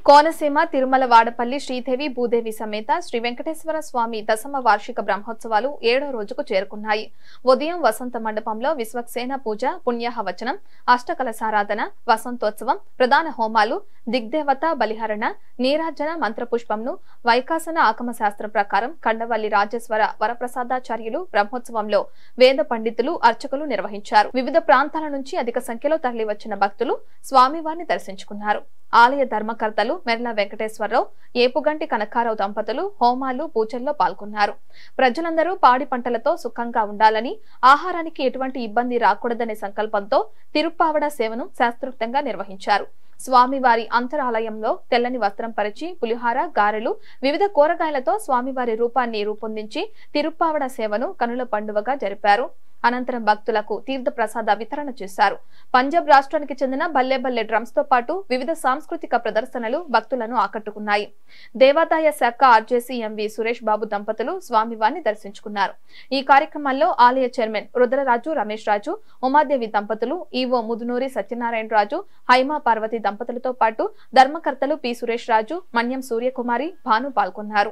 కోనసీమ తిరుమల వాడపల్లి శ్రీదేవి భూదేవి సమేత శ్రీ వెంకటేశ్వర స్వామి దశమ వార్షిక బ్రహ్మోత్సవాలు 7వ రోజుకు చేరుకున్నాయి. ఉదయం వసంత మండపంలో విశ్వక్సేన పూజ, పుణ్యాహవచనం, అష్టకలశారాధన, వసంతోత్సవం, ప్రధాన హోమాలు, దిగ్దేవత బలిహరణ, నీరాజన మంత్రపుష్పంను వైకాసన ఆగమ శాస్త్రం ప్రకారం కండవల్లి రాజేశ్వర వరప్రసాదాచార్యులు బ్రహ్మోత్సవంలో వేద పండితులు, అర్చకులు నిర్వహించారు. వివిధ ప్రాంతాల నుంచి అధిక సంఖ్యలో తరలివచ్చిన భక్తులు స్వామివారిని దర్శించుకున్నారు. ఆలయ ధర్మకర్తలు మెర్ల వెంకటేశ్వరరావు, ఏపుగంటి కనకారావు దంపతులు హోమాలు, పూజల్లో పాల్గొన్నారు. ప్రజలందరూ పాడి పంటలతో సుఖంగా ఉండాలని, ఆహారానికి ఎటువంటి ఇబ్బంది రాకూడదనే సంకల్పంతో తిరుప్పావడ సేవను శాస్త్రోక్తంగా నిర్వహించారు. స్వామివారి అంతరాలయంలో తెల్లని వస్త్రం పరిచి పులిహార, గారెలు, వివిధ కూరగాయలతో స్వామివారి రూపాన్ని రూపొందించి తిరుప్పావడ సేవను కనుల పండువగా జరిపారు. అనంతరం భక్తులకు తీర్థ ప్రసాద వితరణ చేశారు. పంజాబ్ రాష్ట్రానికి చెందిన బల్లె బల్లె డ్రమ్స్ తో పాటు వివిధ సాంస్కృతిక ప్రదర్శనలు భక్తులను ఆకట్టుకున్నాయి. దేవాదాయ శాఖ ఆర్జేసీ ఎంవి సురేష్ బాబు దంపతులు స్వామివారిని దర్శించుకున్నారు. ఈ కార్యక్రమంలో ఆలయ చైర్మన్ రుద్రరాజు రమేష్ రాజు, ఉమాదేవి దంపతులు, ఈవో ముదునూరి సత్యనారాయణ రాజు, హైమా పార్వతి దంపతులతో పాటు ధర్మకర్తలు పి సురేష్ రాజు, మన్యం సూర్యకుమారి, భాను పాల్గొన్నారు.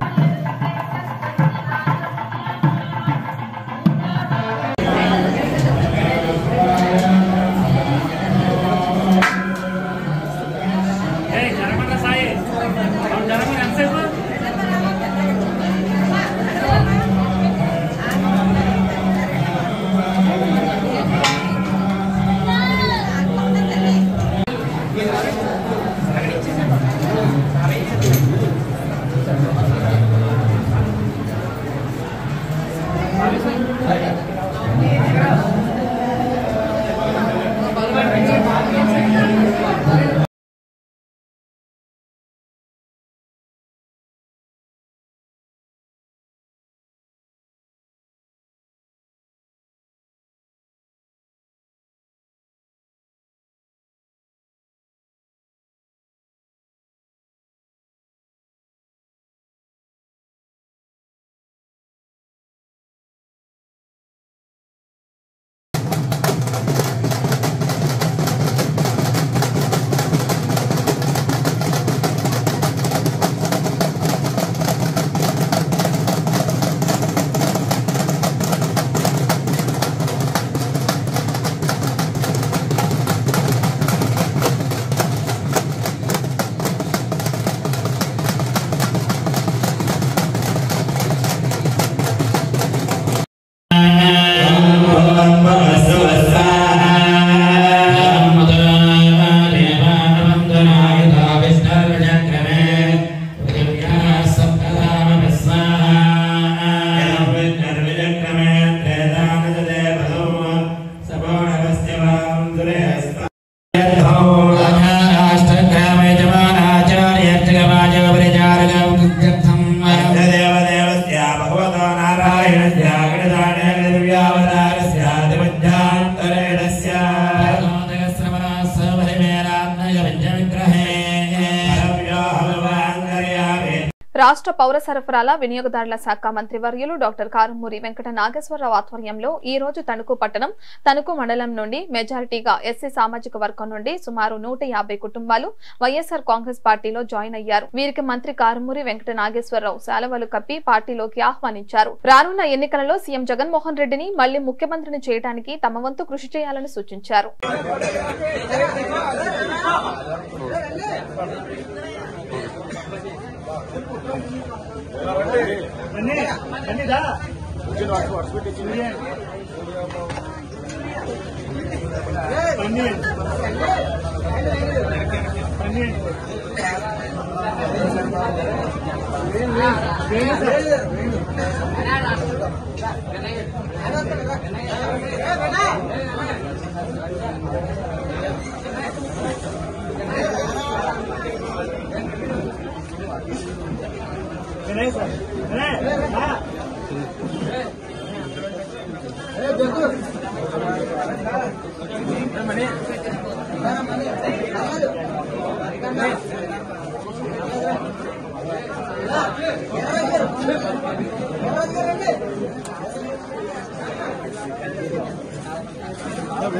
రాష్ట్ర పౌర సరఫరాల వినియోగదారుల శాఖ మంత్రివర్యులు డాక్టర్ కారుమూరి వెంకట నాగేశ్వరరావు ఆధ్వర్యంలో ఈ రోజు తణుకు పట్టణం, తణుకు మండలం నుండి మెజారిటీగా ఎస్సీ సామాజిక వర్గం నుండి సుమారు 150 కుటుంబాలు వైఎస్ఆర్ కాంగ్రెస్ పార్టీలో జాయిన్ అయ్యారు. వీరికి మంత్రి కారుమూరి వెంకట నాగేశ్వరరావు శాలువలు కప్పి పార్టీలోకి ఆహ్వానించారు. రానున్న ఎన్నికలలో సీఎం జగన్మోహన్ రెడ్డిని మళ్లీ ముఖ్యమంత్రిని చేయడానికి తమ వంతు కృషి చేయాలని సూచించారు.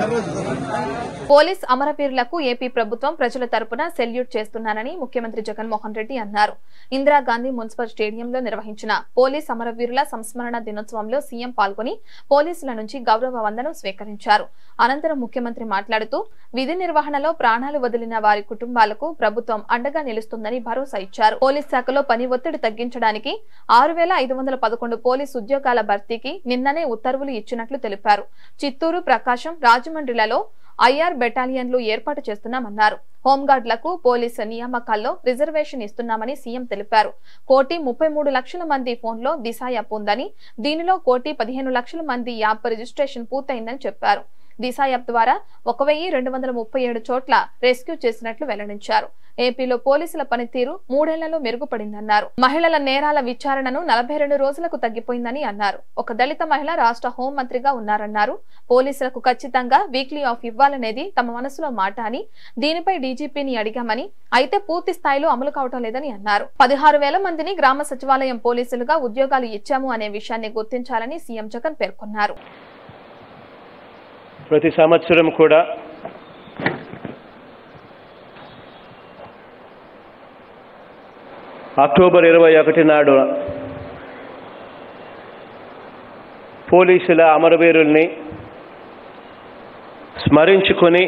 పోలీస్ అమరవీరులకు ఏపీ ప్రభుత్వం ప్రజల తరపున సెల్యూట్ చేస్తున్నానని ముఖ్యమంత్రి జగన్మోహన్ రెడ్డి అన్నారు. ఇందిరాగాంధీ మున్సిపల్ స్టేడియంలో నిర్వహించిన పోలీస్ అమరవీరుల సంస్మరణ దినోత్సవంలో సీఎం పాల్గొని పోలీసుల నుంచి గౌరవ వందనం స్వీకరించారు. అనంతరం ముఖ్యమంత్రి మాట్లాడుతూ విధి నిర్వహణలో ప్రాణాలు వదిలిన వారి కుటుంబాలకు ప్రభుత్వం అండగా నిలుస్తుందని భరోసా ఇచ్చారు. పోలీస్ శాఖలో పని ఒత్తిడి తగ్గించడానికి 6,511 పోలీసు ఉద్యోగాల భర్తీకి నిన్ననే ఉత్తర్వులు ఇచ్చినట్లు తెలిపారు. చిత్తూరు, ప్రకాశం, రాజమండ్రిలలో ఐఆర్ బెటాలియన్లు ఏర్పాటు చేస్తున్నామన్నారు. హోంగార్డులకు పోలీసు నియామకాల్లో రిజర్వేషన్ ఇస్తున్నామని సీఎం తెలిపారు. 1,33,00,000 మంది ఫోన్లో దిశ యాప్ ఉందని, దీనిలో 1,15,00,000 మంది యాప్ రిజిస్ట్రేషన్ పూర్తయిందని చెప్పారు. దిశ యాప్ ద్వారా 1,237 చోట్ల రెస్క్యూ చేసినట్లు వెల్లడించారు. ఏపీలో పోలీసుల పనితీరు 3 ఏళ్లలో మెరుగుపడిందన్నారు. మహిళల నేరాల విచారణను 42 రోజులకు తగ్గిపోయిందని అన్నారు. ఒక దళిత మహిళ రాష్ట్ర హోంమంత్రిగా ఉన్నారన్నారు. పోలీసులకు ఖచ్చితంగా వీక్లీ ఆఫ్ ఇవ్వాలనేది తమ మనసులో మాట అని, దీనిపై డీజీపీని అడిగామని, అయితే పూర్తి స్థాయిలో అమలు కావటం లేదని అన్నారు. 16,000 మందిని గ్రామ సచివాలయం పోలీసులుగా ఉద్యోగాలు ఇచ్చాము అనే విషయాన్ని గుర్తించాలని సీఎం జగన్ పేర్కొన్నారు. ప్రతి సంవత్సరం కూడా అక్టోబర్ 21 నాడు పోలీసుల అమరవీరుల్ని స్మరించుకొని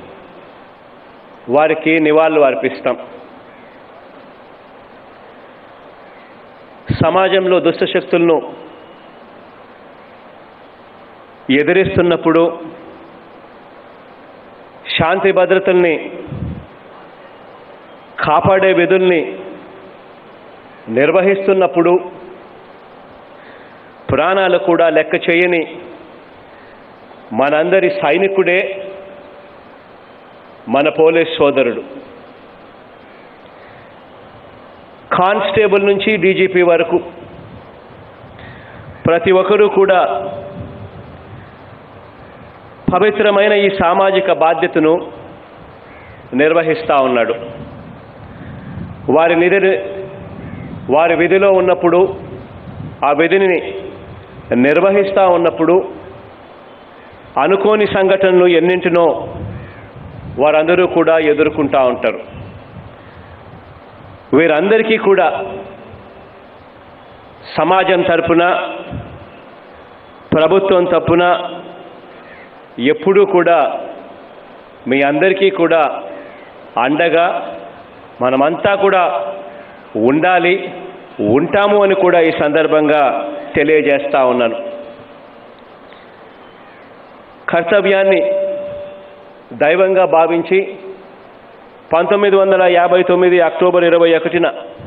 వారికి నివాళులు అర్పిస్తాం. సమాజంలో దుష్ట శక్తులను ఎదిరిస్తున్నప్పుడు, శాంతి భద్రతల్ని కాపాడే విధుల్ని నిర్వహిస్తున్నప్పుడు ప్రాణాలు కూడా లెక్క చేయని మనందరి సైనికుడే మన పోలీస్ సోదరుడు. కానిస్టేబుల్ నుంచి డీజీపీ వరకు ప్రతి ఒక్కరూ కూడా పవిత్రమైన ఈ సామాజిక బాధ్యతను నిర్వహిస్తూ ఉన్నాడు. వారి విధిలో ఉన్నప్పుడు, ఆ విధిని నిర్వహిస్తూ ఉన్నప్పుడు అనుకోని సంఘటనలు ఎన్నింటినో వారందరూ కూడా ఎదుర్కొంటూ ఉంటారు. వీరందరికీ కూడా సమాజం తరపున, ప్రభుత్వం తరపున ఎప్పుడూ కూడా మీ అందరికీ కూడా అండగా మనమంతా కూడా ఉండాలి, ఉంటాము అని కూడా ఈ సందర్భంగా తెలియజేస్తా ఉన్నాను. కర్తవ్యాన్ని దైవంగా భావించి 1959 అక్టోబర్ 21న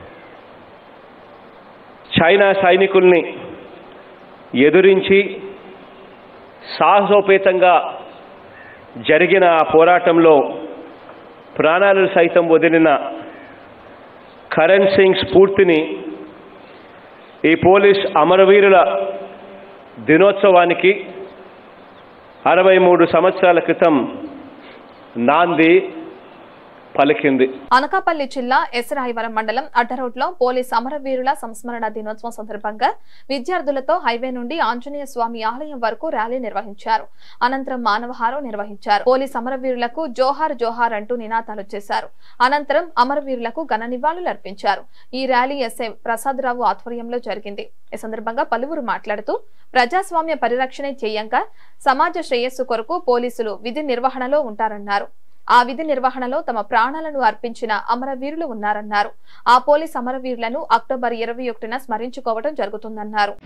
చైనా సైనికుల్ని ఎదురించి సాహసోపేతంగా జరిగిన ఆ పోరాటంలో ప్రాణాలు సైతం వదిలిన కరణ్ సింగ్ స్ఫూర్తిని ఈ పోలీస్ అమరవీరుల దినోత్సవానికి 63 సంవత్సరాల క్రితం నాంది పలికింది. అనకాపల్లి జిల్లా ఎసరాయివరం మండలం అడ్డరోడ్లో పోలీస్ అమరవీరుల సంస్మరణ దినోత్సవం సందర్భంగా విద్యార్థులతో హైవే నుండి ఆంజనేయ స్వామి ఆలయం వరకు ర్యాలీ నిర్వహించారు. అనంతరం మానవహారం నిర్వహించారు. పోలీస్ అమరవీరులకు జోహార్ జోహార్ అంటూ నినాదాలు చేశారు. అనంతరం అమరవీరులకు ఘన నివాళులు అర్పించారు. ఈ ర్యాలీ ఎస్ఐ ప్రసాదరావు ఆధ్వర్యంలో జరిగింది. ఈ సందర్భంగా పలువురు మాట్లాడుతూ ప్రజాస్వామ్య పరిరక్షణ చేయంగా సమాజ శ్రేయస్సు కొరకు పోలీసులు విధి నిర్వహణలో ఉంటారన్నారు. ఆ విధి నిర్వహణలో తమ ప్రాణాలను అర్పించిన అమరవీరులు ఉన్నారన్నారు. ఆ పోలీస్ అమరవీరులను అక్టోబర్ 21న స్మరించుకోవడం జరుగుతుందన్నారు.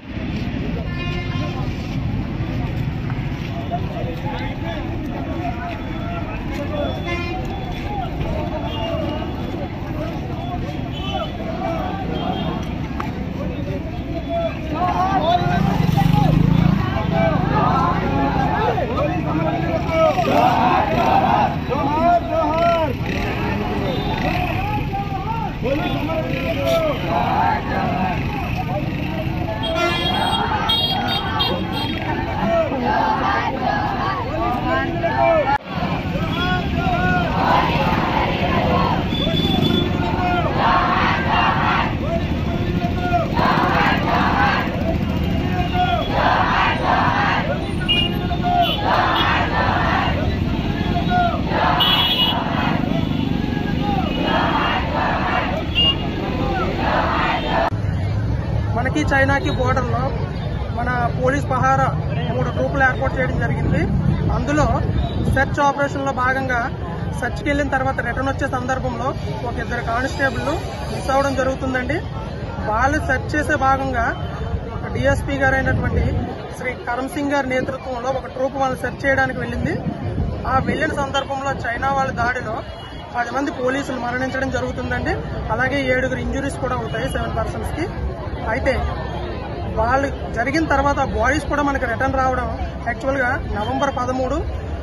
చైనాకి బోర్డర్లో మన పోలీస్ పహారా 3 గ్రూపులు ఏర్పాటు చేయడం జరిగింది. అందులో సెర్చ్ ఆపరేషన్లో భాగంగా సెర్చ్కి వెళ్ళిన తర్వాత రిటర్న్ వచ్చే సందర్భంలో ఒక 2 కానిస్టేబుల్ మిస్ అవ్వడం జరుగుతుందండి. వాళ్ళు సెర్చ్ చేసే భాగంగా డిఎస్పీ గారు అయినటువంటి శ్రీ కరమ్ సింగ్ గారి నేతృత్వంలో ఒక ట్రూప్ వాళ్ళు సెర్చ్ చేయడానికి వెళ్ళింది. ఆ వెళ్లిన సందర్భంలో చైనా వాళ్ళ దాడిలో 10 మంది పోలీసులు మరణించడం జరుగుతుందండి. అలాగే 7 ఇంజురీస్ కూడా అవుతాయి 7 పర్సన్స్కి. అయితే వాళ్ళు జరిగిన తర్వాత బాడీస్ కూడా మనకి రిటర్న్ రావడం యాక్చువల్గా నవంబర్ 13,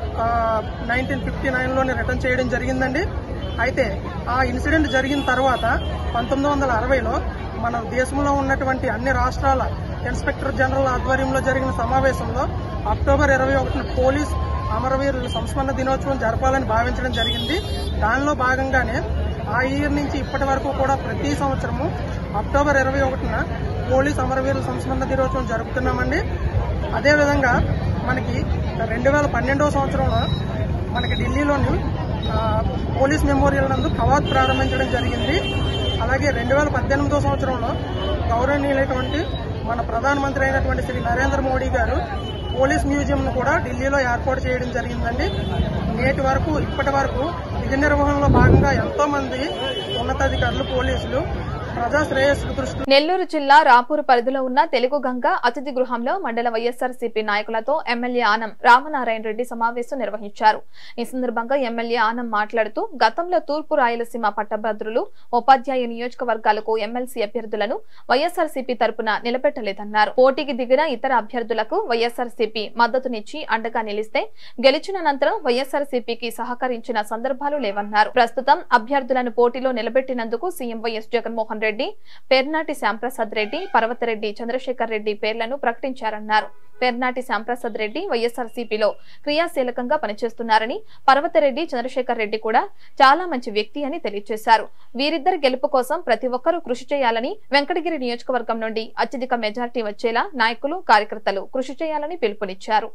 1959లోనే రిటర్న్ చేయడం జరిగిందండి. అయితే ఆ ఇన్సిడెంట్ జరిగిన తర్వాత 1960లో మన దేశంలో ఉన్నటువంటి అన్ని రాష్ట్రాల ఇన్స్పెక్టర్ జనరల్ ఆధ్వర్యంలో జరిగిన సమావేశంలో అక్టోబర్ 21న పోలీస్ అమరవీరుల సంస్మరణ దినోత్సవం జరపాలని భావించడం జరిగింది. దానిలో భాగంగానే ఆ ఇయర్ నుంచి ఇప్పటి వరకు కూడా ప్రతి సంవత్సరము అక్టోబర్ 21న పోలీస్ అమరవీరుల సంస్మరణ దినోత్సవం జరుపుతున్నామండి. అదేవిధంగా మనకి 2012వ సంవత్సరంలో మనకి ఢిల్లీలోని పోలీస్ మెమోరియల్ నందు కవాత్ ప్రారంభించడం జరిగింది. అలాగే 2018వ సంవత్సరంలో గౌరవనీయులైనటువంటి మన ప్రధానమంత్రి అయినటువంటి శ్రీ నరేంద్ర మోడీ గారు పోలీస్ మ్యూజియంను కూడా ఢిల్లీలో ఏర్పాటు చేయడం జరిగిందండి. నేటి వరకు ఇప్పటి వరకు విధి నిర్వహణలో భాగంగా ఎంతో మంది ఉన్నతాధికారులు పోలీసులు ప్రజా శ్రేయస్సు దృష్టి. నెల్లూరు జిల్లా రాపూరు పరిధిలో ఉన్న తెలుగు గంగ అతిథి గృహంలో మండల వైఎస్ఆర్సీపీ నాయకులతో ఎమ్మెల్యే ఆనం రామనారాయణ రెడ్డి సమావేశం నిర్వహించారు. ఈ సందర్భంగా ఎమ్మెల్యే ఆనం మాట్లాడుతూ గతంలో తూర్పు రాయలసీమ పట్టభద్రులు ఉపాధ్యాయ నియోజకవర్గాలకు ఎమ్మెల్సీ అభ్యర్థులను వైఎస్ఆర్సీపీ తరపున నిలబెట్టలేదన్నారు. పోటీకి దిగిన ఇతర అభ్యర్థులకు వైఎస్ఆర్సీపీ మద్దతునిచ్చి అండగా నిలిస్తే గెలిచిన అనంతరం వైఎస్ఆర్సీపీకి సహకరించిన సందర్భాలు లేవన్నారు. ప్రస్తుతం అభ్యర్థులను పోటీలో నిలబెట్టినందుకు సీఎం వైఎస్ జగన్మోహన్ రెడ్డి, పెర్నాటి శ్యాంప్రసాద్ రెడ్డి, పర్వతరెడ్డి చంద్రశేఖర్ రెడ్డి పేర్లను ప్రకటించారన్నారు. పెర్నాటి శ్యాంప్రసాద్ రెడ్డి వైఎస్ఆర్సీపీలో క్రియాశీలకంగా పనిచేస్తున్నారని, పర్వతరెడ్డి చంద్రశేఖర్ రెడ్డి కూడా చాలా మంచి వ్యక్తి అని తెలియజేశారు. వీరిద్దరి గెలుపు కోసం ప్రతి ఒక్కరూ కృషి చేయాలని, వెంకటగిరి నియోజకవర్గం నుండి అత్యధిక మెజార్టీ వచ్చేలా నాయకులు, కార్యకర్తలు కృషి చేయాలని పిలుపునిచ్చారు.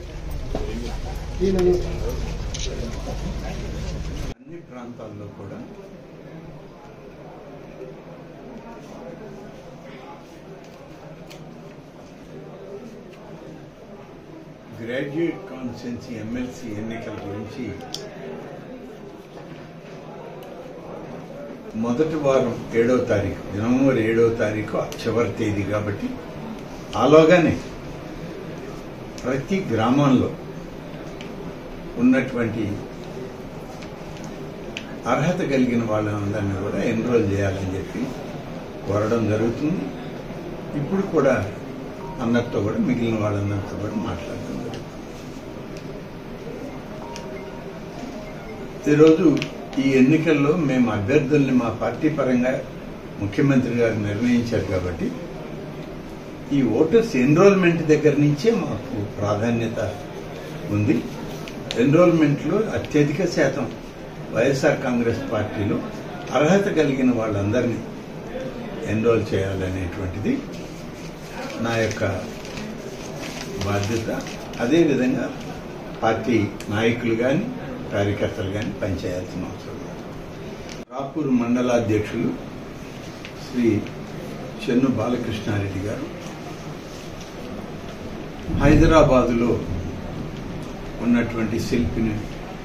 అన్ని ప్రాంతాల్లో కూడా గ్రాడ్యుయేట్ కాన్స్టిట్యున్సీ ఎమ్మెల్సీ ఎన్నికల గురించి మొదటి వారం 7వ తారీఖు, జనవరి 7వ తారీఖు చివరి తేదీ కాబట్టి ఆలోగానే ప్రతి గ్రామంలో ఉన్నటువంటి అర్హత కలిగిన వాళ్ళందరినీ కూడా ఎన్రోల్ చేయాలని చెప్పి కోరడం జరుగుతుంది. ఇప్పుడు కూడా అందరితో కూడా మిగిలిన వాళ్ళందరితో కూడా మాట్లాడడం జరుగుతుంది. ఈరోజు ఈ ఎన్నికల్లో మేము అభ్యర్థుల్ని మా పార్టీ పరంగా ముఖ్యమంత్రి గారు నిర్ణయించారు కాబట్టి ఈ ఓటర్స్ ఎన్రోల్మెంట్ దగ్గర నుంచే మాకు ప్రాధాన్యత ఉంది. ఎన్రోల్మెంట్లో అత్యధిక శాతం వైఎస్ఆర్ కాంగ్రెస్ పార్టీలో అర్హత కలిగిన వాళ్ళందరినీ ఎన్రోల్ చేయాలనేటువంటిది నా యొక్క బాధ్యత. అదేవిధంగా పార్టీ నాయకులు కానీ కార్యకర్తలు కానీ పనిచేయాల్సిన అవసరం. రాపూర్ మండలాధ్యక్షులు శ్రీ చెన్ను బాలకృష్ణారెడ్డి గారు హైదరాబాదులో ఉన్నటువంటి శిల్పిని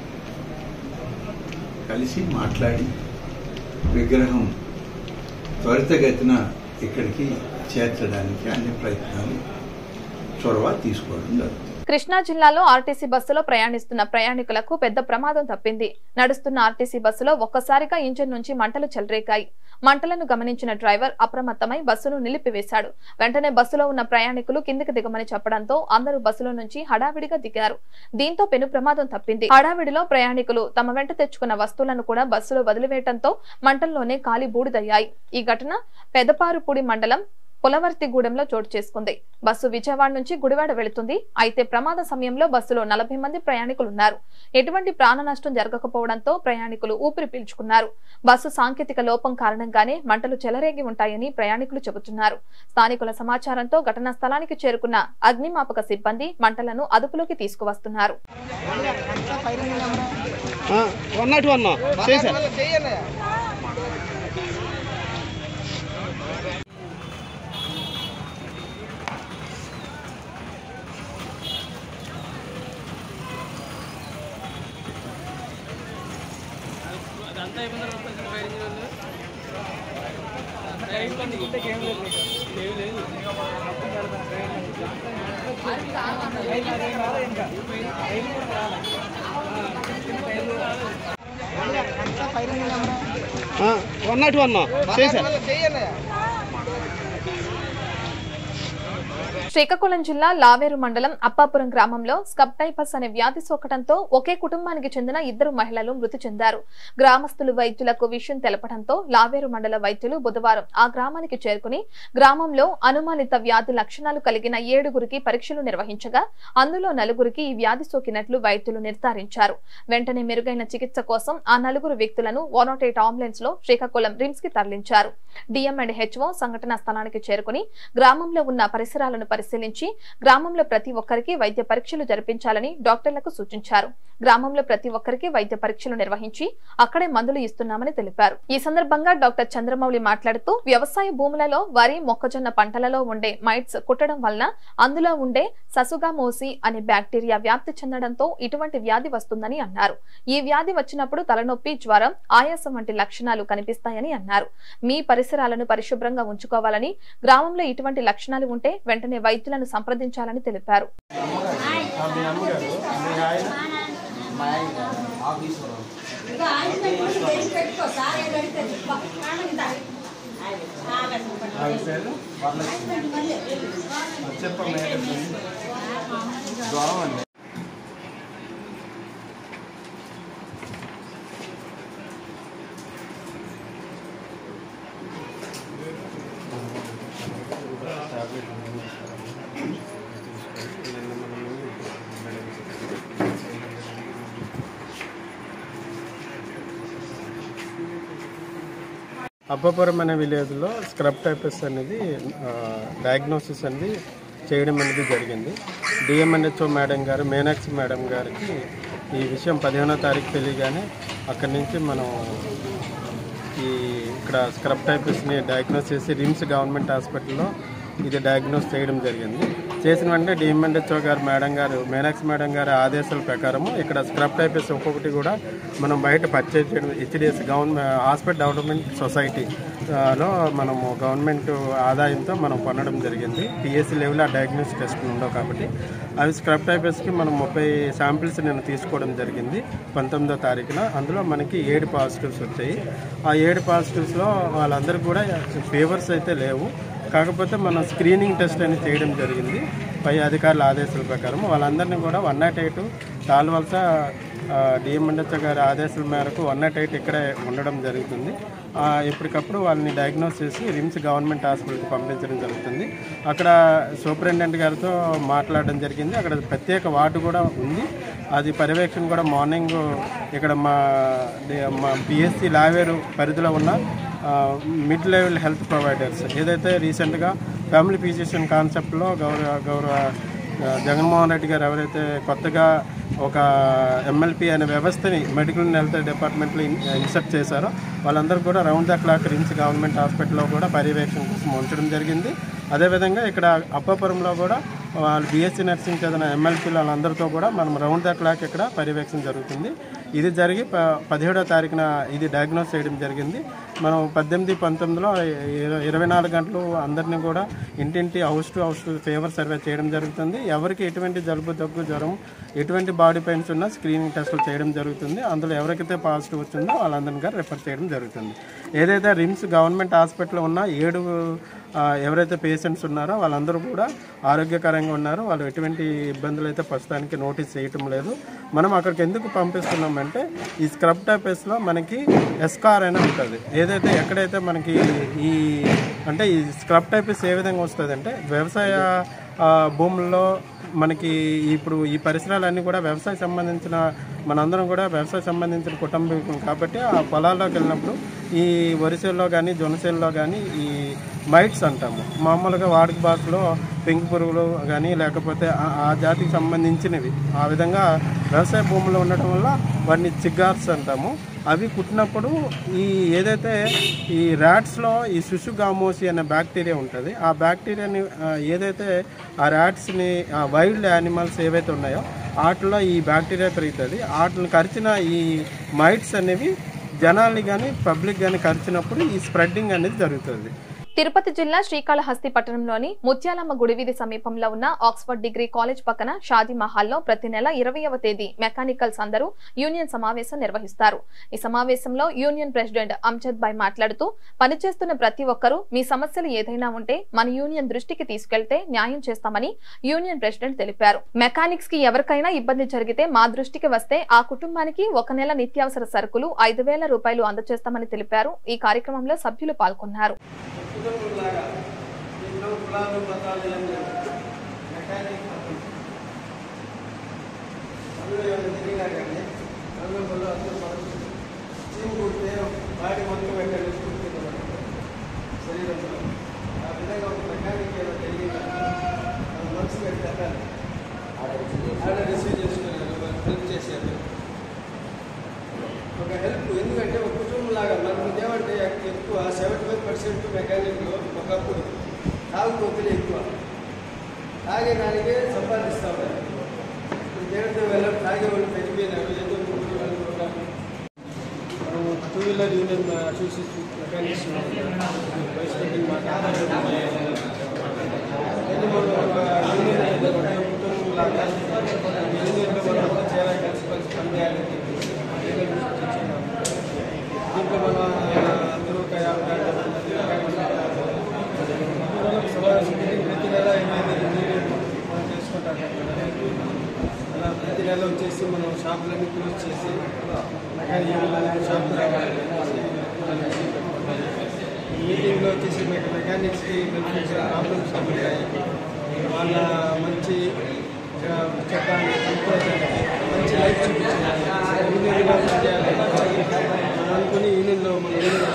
కలిసి మాట్లాడి విగ్రహం త్వరితగతిన ఇక్కడికి చేర్చడానికి అన్ని ప్రయత్నాలు చొరవ తీసుకోవడం జరుగుతుంది. కృష్ణా జిల్లాలో ఆర్టీసీ బస్సులో ప్రయాణిస్తున్న ప్రయాణికులకు పెద్ద ప్రమాదం తప్పింది. నడుస్తున్న ఆర్టీసీ బస్సులో ఒక్కసారిగా ఇంజిన్ నుంచి మంటలు చెలరేగాయి. మంటలను గమనించిన డ్రైవర్ అప్రమత్తమై బస్సును నిలిపివేశాడు. వెంటనే బస్సులో ఉన్న ప్రయాణికులు కిందికి దిగమని చెప్పడంతో అందరూ బస్సులో నుంచి హడావిడిగా దిగారు. దీంతో పెను ప్రమాదం తప్పింది. హడావిడిలో ప్రయాణికులు తమ వెంట తెచ్చుకున్న వస్తువులను కూడా బస్సులో వదిలివేయడంతో మంటల్లోనే కాలి బూడిదయ్యాయి. ఈ ఘటన పెదపారుపూడి మండలం పులవర్తిగూడెంలో చోటు చేసుకుంది. బస్సు విజయవాడ నుంచి గుడివాడ వెళుతుంది. అయితే ప్రమాద సమయంలో బస్సులో 40 మంది ప్రయాణికులున్నారు. ఎటువంటి ప్రాణ నష్టం జరగకపోవడంతో ప్రయాణికులు ఊపిరి పీల్చుకున్నారు. బస్సు సాంకేతిక లోపం కారణంగానే మంటలు చెలరేగి ఉంటాయని ప్రయాణికులు చెబుతున్నారు. స్థానికుల సమాచారంతో ఘటనా స్థలానికి చేరుకున్న అగ్నిమాపక సిబ్బంది మంటలను అదుపులోకి తీసుకువస్తున్నారు. శ్రీకాకుళం జిల్లా లావేరు మండలం అప్పాపురం గ్రామంలో స్కబ్ టైఫస్ అనే వ్యాధి సోకడంతో ఒకే కుటుంబానికి చెందిన 2 మహిళలు మృతి చెందారు. గ్రామస్తులు వైద్యులకు విషయం తెలపడంతో లావేరు మండల వైద్యులు బుధవారం ఆ గ్రామానికి చేరుకుని గ్రామంలో అనుమానిత వ్యాధి లక్షణాలు కలిగిన 7గురికి పరీక్షలు నిర్వహించగా అందులో 4గురికి ఈ వ్యాధి సోకినట్లు వైద్యులు నిర్ధారించారు. వెంటనే మెరుగైన చికిత్స కోసం ఆ 4 వ్యక్తులను 108 అంబులెన్స్ లో శ్రీకాకుళం రిమ్స్ కి తరలించారు. డిఎం అండ్ హెచ్ఓ సంఘటనా స్థలానికి చేరుకుని గ్రామంలో ఉన్న పరిసరాలను పరిశీలించి గ్రామంలో ప్రతి ఒక్కరికి వైద్య పరీక్షలు జరిపించాలని డాక్టర్లకు సూచించారు. గ్రామంలో ప్రతి ఒక్కరికి వైద్య పరీక్షలు నిర్వహించి అక్కడే మందులు ఇస్తున్నామని తెలిపారు. ఈ సందర్భంగా డాక్టర్ చంద్రమౌళి మాట్లాడుతూ వ్యవసాయ భూములలో వరి, మొక్కజొన్న పంటలలో ఉండే మైట్స్ కుట్టడం వలన అందులో ఉండే ససుగామోసి అనే బ్యాక్టీరియా వ్యాప్తి చెందడంతో ఇటువంటి వ్యాధి వస్తుందని అన్నారు. ఈ వ్యాధి వచ్చినప్పుడు తలనొప్పి, జ్వరం, ఆయాసం వంటి లక్షణాలు కనిపిస్తాయని అన్నారు. మీ పరిసరాలను పరిశుభ్రంగా ఉంచుకోవాలని, గ్రామంలో ఇటువంటి లక్షణాలు ఉంటే వెంటనే వైద్యులను సంప్రదించాలని తెలిపారు. అప్పాపురం అనే విలేజ్లో స్క్రబ్ టైఫస్ అనేది డయాగ్నోసిస్ అనేది చేయడం అనేది జరిగింది. డిఎంఎన్హెచ్ఓ మేడం గారు, మీనాక్షి మేడం గారికి ఈ విషయం 15వ తారీఖు తెలియగానే అక్కడి నుంచి మనం ఇక్కడ స్క్రబ్ టైఫస్ని డయాగ్నోస్ చేసి రిమ్స్ గవర్నమెంట్ హాస్పిటల్లో ఇది డయాగ్నోస్ చేయడం జరిగింది. చేసిన వెంటనే డిఎంఎన్హెచ్ఓ గారు మేడం గారు, మీనాక్షి మేడం గారి ఆదేశాల ప్రకారము ఇక్కడ స్క్రబ్ టైఫస్ ఒక్కొక్కటి కూడా మనం బయట పర్చేజ్ చేయడం హెచ్డిఎస్ హాస్పిటల్ డెవలప్మెంట్ సొసైటీలో మనము గవర్నమెంట్ ఆదాయంతో మనం కొనడం జరిగింది. పిఎస్సి లెవెల్ ఆ డయాగ్నోస్ టెస్ట్ ఉండవు కాబట్టి అవి స్క్రబ్ టైఫస్కి మనం 30 శాంపిల్స్ నేను తీసుకోవడం జరిగింది 19వ తారీఖున. అందులో మనకి 7 పాజిటివ్స్ వచ్చాయి. ఆ 7 పాజిటివ్స్లో వాళ్ళందరూ కూడా ఫీవర్స్ అయితే లేవు. కాకపోతే మనం స్క్రీనింగ్ టెస్ట్ అని చేయడం జరిగింది పై అధికారుల ఆదేశాల ప్రకారం. వాళ్ళందరినీ కూడా 108 తాల్వలస డిఎంఎన్హెచ్ఓ గారి ఆదేశాల మేరకు 108 ఇక్కడే ఉండడం జరుగుతుంది. ఎప్పటికప్పుడు వాళ్ళని డయాగ్నోస్ చేసి రిమ్స్ గవర్నమెంట్ హాస్పిటల్కి పంపించడం జరుగుతుంది. అక్కడ సూపరింటెండెంట్ గారితో మాట్లాడడం జరిగింది. అక్కడ ప్రత్యేక వార్డు కూడా ఉంది. అది పర్యవేక్షణ కూడా మార్నింగ్ ఇక్కడ మా పిఎస్సి లావేరు పరిధిలో ఉన్న మిడ్ లెవెల్ హెల్త్ ప్రొవైడర్స్ ఏదైతే రీసెంట్గా ఫ్యామిలీ ఫిజిషియన్ కాన్సెప్ట్లో గౌరవ జగన్మోహన్ రెడ్డి గారు ఎవరైతే కొత్తగా ఒక ఎంఎల్పి అనే వ్యవస్థని మెడికల్ హెల్త్ డిపార్ట్మెంట్లో ఇన్సెప్ట్ చేశారో వాళ్ళందరూ కూడా round the clock RIMS government హాస్పిటల్లో కూడా పర్యవేక్షణ కోసం ఉంచడం జరిగింది. అదేవిధంగా ఇక్కడ అప్పాపురంలో కూడా వాళ్ళు బీఎస్సీ నర్సింగ్ చదివిన ఎమ్మెల్పీలు వాళ్ళందరితో కూడా మనం రౌండ్ ద క్లాక్ ఇక్కడ పర్యవేక్షణ జరుగుతుంది. ఇది జరిగి 17వ తారీఖున ఇది డయాగ్నోస్ చేయడం జరిగింది. మనం 18, 19లో 24 గంటలు అందరినీ కూడా ఇంటింటి house to house fever survey చేయడం జరుగుతుంది. ఎవరికి ఎటువంటి జలుబు, దగ్గు, జ్వరం, ఎటువంటి బాడీ పెయిన్స్ ఉన్నా స్క్రీనింగ్ టెస్టులు చేయడం జరుగుతుంది. అందులో ఎవరికైతే పాజిటివ్ వచ్చిందో వాళ్ళందరినీ కూడా రిఫర్ చేయడం జరుగుతుంది. ఏదైతే రిమ్స్ గవర్నమెంట్ హాస్పిటల్లో ఉన్న 7 ఎవరైతే పేషెంట్స్ ఉన్నారో వాళ్ళందరూ కూడా ఆరోగ్యకరంగా ఉన్నారు. వాళ్ళు ఎటువంటి ఇబ్బందులు అయితే ప్రస్తుతానికి నోటీస్ చేయటం లేదు. మనం అక్కడికి ఎందుకు పంపిస్తున్నామంటే ఈ స్క్రబ్ టైఫస్లో మనకి ఎస్కార్ అయినా ఉంటుంది. ఏదైతే ఎక్కడైతే మనకి ఈ స్క్రబ్ టైఫస్ ఏ విధంగా వస్తుంది అంటే వ్యవసాయ భూముల్లో మనకి ఇప్పుడు ఈ పరిసరాలన్నీ కూడా వ్యవసాయ సంబంధించిన మనందరం కూడా వ్యవసాయ సంబంధించిన కుటుంబీకులు కాబట్టి ఆ పొలాల్లోకి వెళ్ళినప్పుడు ఈ వరిసేల్లో కానీ జొన్నసేల్లో కానీ ఈ మైట్స్ అంటాము. మామూలుగా వాడుక భాషలో పెంకు పురుగులు కానీ లేకపోతే ఆ జాతికి సంబంధించినవి ఆ విధంగా వ్యవసాయ భూముల్లో ఉండటం వల్ల వాటిని చిగార్స్ అంటాము. అవి కుట్టినప్పుడు ఈ ఏదైతే ఈ ర్యాట్స్లో ఈ సుషుగామోసి అనే బ్యాక్టీరియా ఉంటుంది. ఆ బ్యాక్టీరియాని ఏదైతే ఆ ర్యాట్స్ని వైల్డ్ యానిమల్స్ ఏవైతే ఉన్నాయో వాటిలో ఈ బ్యాక్టీరియా పెరుగుతుంది. వాటిని కరిచిన ఈ మైట్స్ అనేవి జనాల్ని కానీ పబ్లిక్ కానీ కలిసినప్పుడు ఈ స్ప్రెడ్డింగ్ అనేది జరుగుతుంది. తిరుపతి జిల్లా శ్రీకాళహస్తి పట్టణంలోని ముత్యాలమ్మ గుడి వీధి సమీపంలో ఉన్న ఆక్స్ఫర్డ్ డిగ్రీ కాలేజ్ పక్కన షాదీ మహల్లో ప్రతి నెల 20వ తేదీ మెకానికల్స్ అందరూ యూనియన్ సమావేశం నిర్వహిస్తారు. ఈ సమావేశంలో యూనియన్ ప్రెసిడెంట్ అంజద్ భాయ్ మాట్లాడుతూ పనిచేస్తున్న ప్రతి ఒక్కరూ మీ సమస్యలు ఏదైనా ఉంటే మన యూనియన్ దృష్టికి తీసుకెళ్తే న్యాయం చేస్తామని యూనియన్ ప్రెసిడెంట్ తెలిపారు. మెకానిక్స్ కి ఎవరికైనా ఇబ్బంది జరిగితే మా దృష్టికి వస్తే ఆ కుటుంబానికి ఒక నెల నిత్యావసర సరుకులు 5,000 రూపాయలు అందజేస్తామని తెలిపారు. ఈ కార్యక్రమంలో సభ్యులు పాల్గొన్నారు. కుటుంబంలాగా ఎన్నో కులాలు మతాలు మెకానిక్ అందులో ఏమైనా తిరిగినా కానీ అందులో అందరూ మనం చీము కుడితే బాడీ మొత్తం వెంటనే కుడుతున్నాం శరీరంలో. ఆ విధంగా ఒక మెకానిక్ ఏదో తెలియదు మన మనసు పెట్టాలి ఆడ రిసీవ్ చేసుకున్నారు హెల్ప్ చేశారు. ఒక హెల్ప్ ఎందుకంటే ఒక కుటుంబంలాగా మనకు ఏమంటే ఎక్కువ 75% మెకానిక్లో ఒకప్పుడు తాగుబోతులు ఎక్కువ తాగేదానికే సంపాదిస్తూ ఉన్నారు. దేనితో వెళ్ళం తాగేవాళ్ళు పెరిగిపోయినారు. ఏదో మనం 2 wheeler union association mechanics vice president కుటుంబంలాగా యూనియన్లో మనం చాలా కలిసి పనిచేయాలని దీంట్లో మన అందరూ ప్రతి నెల మనం చేసుకుంటాం. అలా ప్రతి నెల వచ్చేసి మనం షాపులన్నీ క్లోజ్ చేసి షాపులు రావాలి. మీటింగ్లో వచ్చేసి మెకానిక్స్కి ప్రాబ్లమ్స్ ఉంటాయి. వాళ్ళ మంచి చెప్పాలి మంచి లైఫ్ చూపించాలి అనుకుని యూనియన్లో మన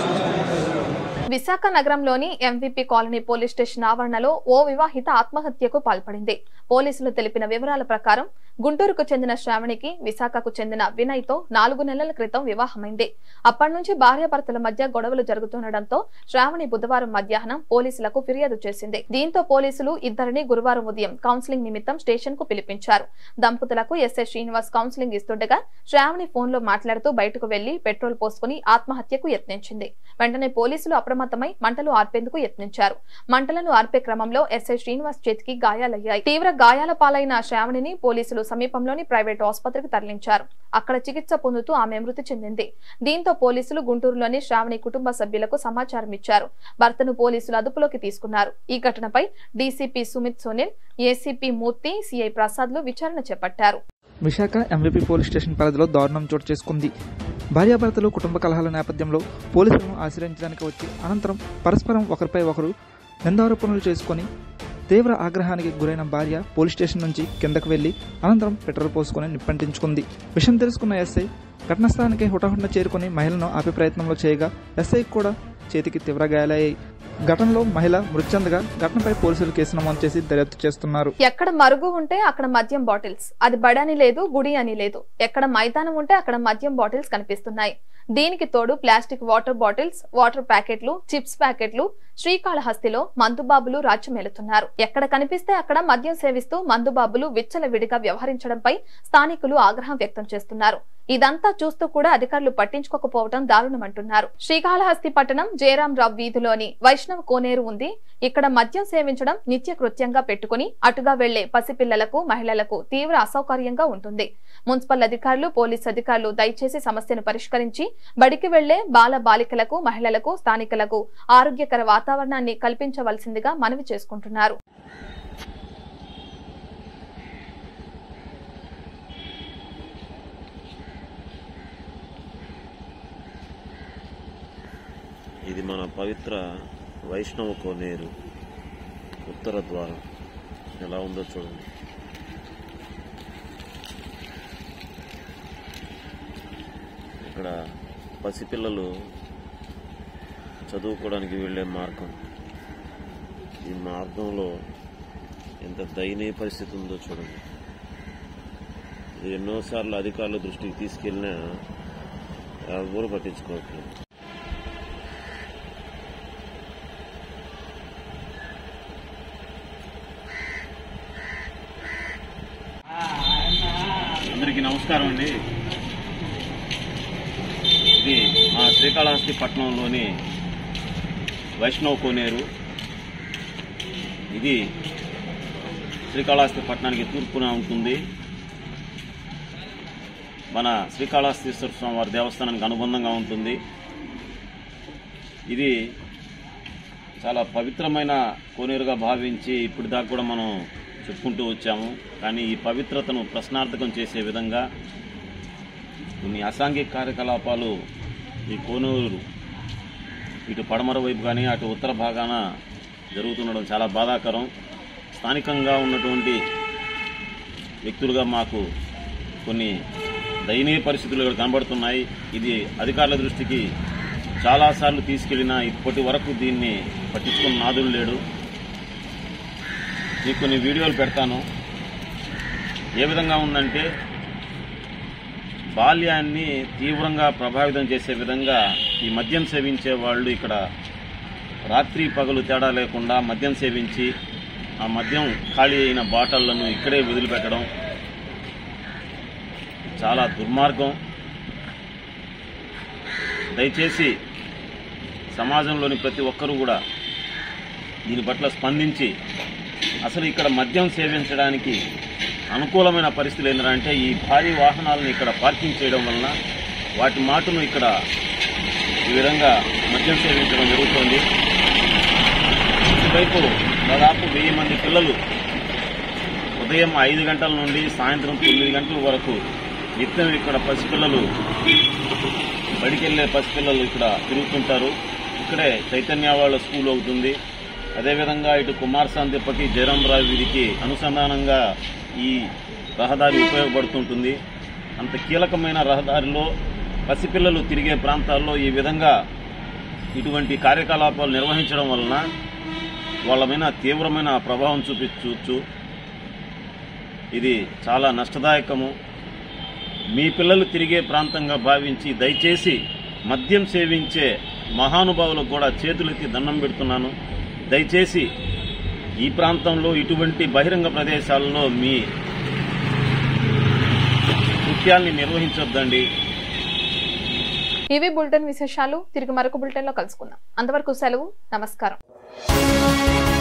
విశాఖ నగరంలోని ఎంవీపీ కాలనీ పోలీస్ స్టేషన్ ఆవరణలో ఓ వివాహిత ఆత్మహత్యకు పాల్పడింది. పోలీసులు తెలిపిన వివరాల ప్రకారం గుంటూరుకు చెందిన శ్రావణికి విశాఖకు చెందిన వినయ్ తో 4 నెలల క్రితం వివాహమైంది. అప్పటి నుంచి భార్యాభర్తల మధ్య గొడవలు జరుగుతుండటంతో శ్రావణి బుధవారం మధ్యాహ్నం పోలీసులకు ఫిర్యాదు చేసింది. దీంతో పోలీసులు ఇద్దరిని గురువారం ఉదయం కౌన్సిలింగ్ నిమిత్తం స్టేషన్ కు పిలిపించారు. దంపతులకు ఎస్ఐ శ్రీనివాస్ కౌన్సిలింగ్ ఇస్తుండగా శ్రావణి ఫోన్ లో మాట్లాడుతూ బయటకు వెళ్లి పెట్రోల్ పోసుకుని ఆత్మహత్యకు యత్నించింది. వెంటనే పోలీసులు అప్రమత్తమై మంటలు ఆర్పేందుకు యత్నించారు. మంటలను ఆర్పే క్రమంలో ఎస్ఐ శ్రీనివాస్ చేతికి గాయాలయ్యాయి. తీవ్ర గాయాల పాలైన శ్రావణిని పోలీసులు సమీపంలోని ప్రైవేట్ ఆసుపత్రికి తరలించారు. అక్కడ చికిత్స పొందుతూ ఆమె మృతి చెందింది. దీంతో పోలీసులు గుంటూరులోని శ్రావణి కుటుంబ సభ్యులకు సమాచారం ఇచ్చారు. భర్తను పోలీసులు అదుపులోకి తీసుకున్నారు. ఈ ఘటనపై DCP Sumit Sonil, ACP Murthy, CI ప్రసాద్లు విచారణ చేపట్టారు. విశాఖ ఎంవీపీ పోలీస్ స్టేషన్ పరిధిలో దారుణం చోటు చేసుకుంది. భార్యాభర్తలు కుటుంబ కలహాల నేపథ్యంలో పోలీసులను ఆశ్రయించడానికి వచ్చి అనంతరం పరస్పరం ఒకరిపై ఒకరు నిందారోపణలు చేసుకుని తీవ్ర ఆగ్రహానికి గురైన భార్య పోలీస్ స్టేషన్ నుంచి కిందకు వెళ్లి అనంతరం పెట్రోల్ పోసుకుని నిప్పంటించుకుంది. విషయం తెలుసుకున్న ఎస్ఐ ఘటనాస్థానానికి హుటాహుటిన చేరుకుని మహిళను ఆపే ప్రయత్నంలో చేయగా ఎస్ఐకి కూడా చేతికి తీవ్ర గాయాలయ్యాయి. ఘటనలో మహిళ మృతి చెందగా ఘటనపై పోలీసులు కేసు నమోదు చేసి దర్యాప్తు చేస్తున్నారు. ఎక్కడ మరుగు ఉంటే అక్కడ మద్యం బాటిల్స్, అది బడి అని లేదు, గుడి అని లేదు. ఎక్కడ మైదానం ఉంటే అక్కడ మద్యం బాటిల్స్ కనిపిస్తున్నాయి. దీనికి తోడు ప్లాస్టిక్ వాటర్ బాటిల్స్, వాటర్ ప్యాకెట్లు, చిప్స్ ప్యాకెట్లు. శ్రీకాళహస్తిలో మందుబాబులు రాజ్యమేలుతున్నారు. ఎక్కడ కనిపిస్తే అక్కడ మద్యం సేవిస్తూ మందుబాబులు విచ్చలవిడిగా వ్యవహరించడంపై స్థానికులు ఆగ్రహం వ్యక్తం చేస్తున్నారు. ఇదంతా చూస్తూ కూడా అధికారులు పట్టించుకోకపోవడం దారుణమంటున్నారు. శ్రీకాళహస్తి పట్టణం జయరాంరావు వీధిలోని వైష్ణవ కోనేరు ఉంది. ఇక్కడ మద్యం సేవించడం నిత్య కృత్యంగా పెట్టుకుని అటుగా వెళ్లే పసిపిల్లలకు, మహిళలకు తీవ్ర అసౌకర్యంగా ఉంటుంది. మున్సిపల్ అధికారులు, పోలీసు అధికారులు దయచేసి సమస్యను పరిష్కరించి బడికి వెళ్లే బాల బాలికలకు, మహిళలకు, స్థానికులకు ఆరోగ్యకర వాతావరణాన్ని కల్పించవలసిందిగా మనవి చేసుకుంటున్నారు. ఇది మన పవిత్ర వైష్ణవ కోనేరు ఉత్తర ద్వారం. ఎలా ఉందో చూడండి. ఇక్కడ పసిపిల్లలు చదువుకోవడానికి వెళ్లే మార్గం. ఈ మార్గంలో ఎంత దయనీయ పరిస్థితి ఉందో చూడండి. ఇది ఎన్నోసార్లు అధికారుల దృష్టికి తీసుకెళ్లినా ఎవరు పట్టించుకోవట్లేదు. అందరికీ నమస్కారం అండి. ఇది మా శ్రీకాళహస్తి పట్టణంలోని వైష్ణవ్ కోనేరు. ఇది శ్రీకాళహస్తి పట్టణానికి తూర్పున ఉంటుంది. మన శ్రీకాళహస్తీశ్వర స్వామి వారి దేవస్థానానికి అనుబంధంగా ఉంటుంది. ఇది చాలా పవిత్రమైన కోనేరుగా భావించి ఇప్పటిదాకా కూడా మనం చెప్పుకుంటూ వచ్చాము. కానీ ఈ పవిత్రతను ప్రశ్నార్థకం చేసే విధంగా కొన్ని అసాంఘిక కార్యకలాపాలు ఈ కోనేరు ఇటు పడమర వైపు కానీ అటు ఉత్తర భాగాన జరుగుతుండడం చాలా బాధాకరం. స్థానికంగా ఉన్నటువంటి వ్యక్తులుగా మాకు కొన్ని దయనీయ పరిస్థితులు ఇక్కడ కనబడుతున్నాయి. ఇది అధికారుల దృష్టికి చాలాసార్లు తీసుకెళ్లినా ఇప్పటి వరకు దీన్ని పట్టించుకున్న నాదులు లేడు. మీకు కొన్ని వీడియోలు పెడతాను. ఏ విధంగా ఉందంటే బాల్యాన్ని తీవ్రంగా ప్రభావితం చేసే విధంగా ఈ మద్యం సేవించే వాళ్ళు ఇక్కడ రాత్రి పగలు తేడా లేకుండా మద్యం సేవించి ఆ మద్యం ఖాళీ అయిన బాటళ్లను ఇక్కడే వదిలిపెట్టడం చాలా దుర్మార్గం. దయచేసి సమాజంలోని ప్రతి ఒక్కరూ కూడా దీని పట్ల స్పందించి అసలు ఇక్కడ మద్యం సేవించడానికి అనుకూలమైన పరిస్థితులు ఏంటంటే ఈ భారీ వాహనాలను ఇక్కడ పార్కింగ్ చేయడం వలన వాటి మాటను ఇక్కడ ఈ విధంగా మద్యం సేవించడం జరుగుతోంది. ఇటువైపు దాదాపు 1000 మంది పిల్లలు ఉదయం 5 గంటల నుండి సాయంత్రం 9 గంటల వరకు నిత్యం ఇక్కడ పసిపిల్లలు బడికెళ్లే పసిపిల్లలు ఇక్కడ తిరుగుతుంటారు. ఇక్కడే చైతన్య వాళ్ళ స్కూల్ అవుతుంది. అదేవిధంగా ఇటు కుమారశాంతిప్పటి జయరామరావు వీధికి అనుసంధానంగా ఈ రహదారి ఉపయోగపడుతుంటుంది. అంత కీలకమైన రహదారిలో పసిపిల్లలు తిరిగే ప్రాంతాల్లో ఈ విధంగా ఇటువంటి కార్యకలాపాలు నిర్వహించడం వలన వాళ్ళ మీద తీవ్రమైన ప్రభావం చూపించవచ్చు. ఇది చాలా నష్టదాయకము. మీ పిల్లలు తిరిగే ప్రాంతంగా భావించి దయచేసి మద్యం సేవించే మహానుభావులకు కూడా చేతులెత్తి దండం పెడుతున్నాను. దయచేసి ఈ ప్రాంతంలో ఇటువంటి బహిరంగ ప్రదేశాల్లో మీ కృత్యాల్ని నిర్వహించొద్దండి. ఇవి బులెటిన్ విశేషాలు. తిరిగి మరొక బులెటిన్లో కలుసుకుందాం. అంతవరకు సెలవు. నమస్కారం.